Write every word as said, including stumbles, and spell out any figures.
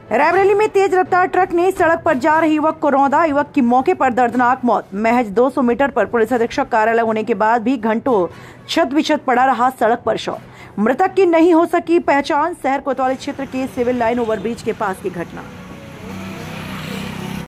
रायबरेली में तेज रफ्तार ट्रक ने सड़क पर जा रहे युवक को रौंदा। युवक की मौके पर दर्दनाक मौत। महज दो सौ मीटर पर पुलिस अधीक्षक कार्यालय होने के बाद भी घंटों छत विछत पड़ा रहा सड़क पर शव। मृतक की नहीं हो सकी पहचान। शहर कोतवाली क्षेत्र के सिविल लाइन ओवरब्रिज के पास की घटना।